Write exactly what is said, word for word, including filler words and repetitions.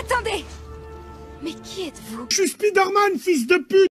Attendez! Mais qui êtes-vous? Je suis Spider-Man, fils de pute!